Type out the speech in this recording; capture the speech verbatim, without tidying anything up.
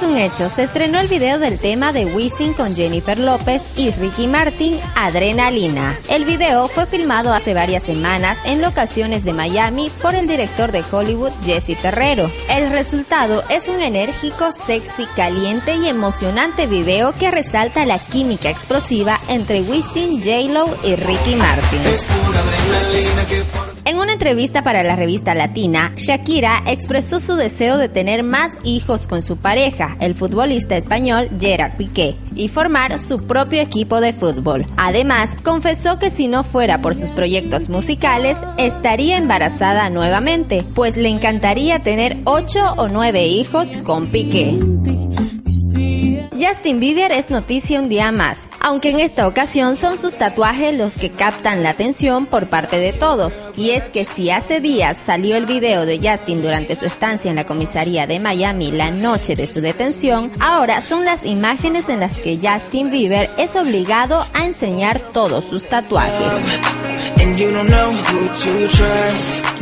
un hecho, se estrenó el video del tema de Wisin con Jennifer López y Ricky Martin, Adrenalina. El video fue filmado hace varias semanas en locaciones de Miami por el director de Hollywood, Jesse Terrero. El resultado es un enérgico, sexy, caliente y emocionante video que resalta la química explosiva entre Wisin, J-Lo y Ricky Martin. En una entrevista para la revista Latina, Shakira expresó su deseo de tener más hijos con su pareja, el futbolista español Gerard Piqué, y formar su propio equipo de fútbol. Además, confesó que si no fuera por sus proyectos musicales, estaría embarazada nuevamente, pues le encantaría tener ocho o nueve hijos con Piqué. Justin Bieber es noticia un día más, aunque en esta ocasión son sus tatuajes los que captan la atención por parte de todos. Y es que si hace días salió el video de Justin durante su estancia en la comisaría de Miami la noche de su detención, ahora son las imágenes en las que Justin Bieber es obligado a enseñar todos sus tatuajes.